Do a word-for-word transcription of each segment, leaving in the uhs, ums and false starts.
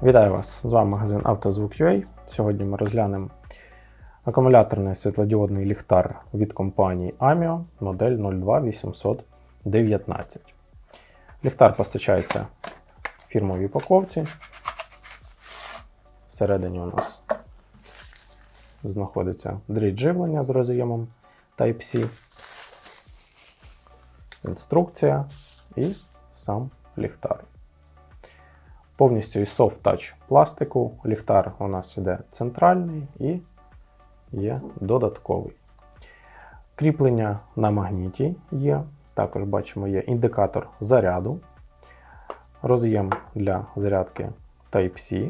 Вітаю вас! З вами магазин «Автозвук.ua». Сьогодні ми розглянемо акумуляторний світлодіодний ліхтар від компанії Amio, модель нуль два вісімсот дев'ятнадцять. Ліхтар постачається в фірмовій упаковці. Всередині у нас знаходиться дріт живлення з роз'ємом Type-C, інструкція і сам ліхтар. Повністю із Soft Touch пластику. Ліхтар у нас іде центральний і є додатковий. Кріплення на магніті є. Також бачимо, є індикатор заряду, роз'єм для зарядки Type-C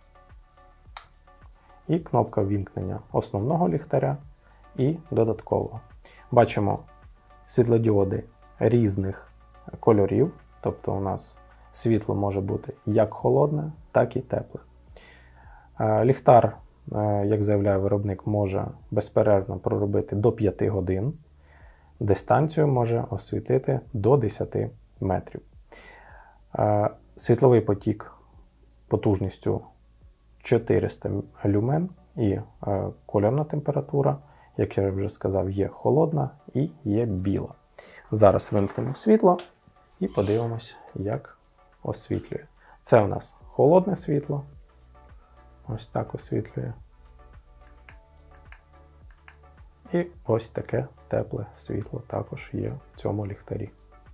і кнопка ввімкнення основного ліхтаря і додаткового. Бачимо світлодіоди різних кольорів, тобто у нас світло може бути як холодне, так і тепле. Ліхтар, як заявляє виробник, може безперервно проробити до п'яти годин. Дистанцію може освітити до десяти метрів. Світловий потік потужністю чотириста люмен і кольорна температура, як я вже сказав, є холодна і є біла. Зараз вимкнемо світло і подивимось, як освітлює. Це у нас холодне світло. Ось так освітлює. І ось таке тепле світло також є в цьому ліхтарі.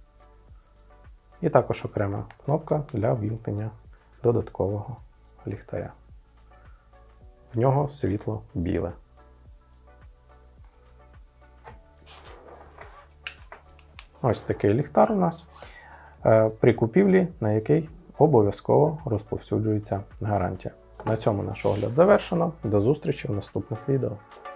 І також окрема кнопка для ввімкнення додаткового ліхтаря. В нього світло біле. Ось такий ліхтар у нас, при купівлі на який обов'язково розповсюджується гарантія. На цьому наш огляд завершено. До зустрічі в наступних відео.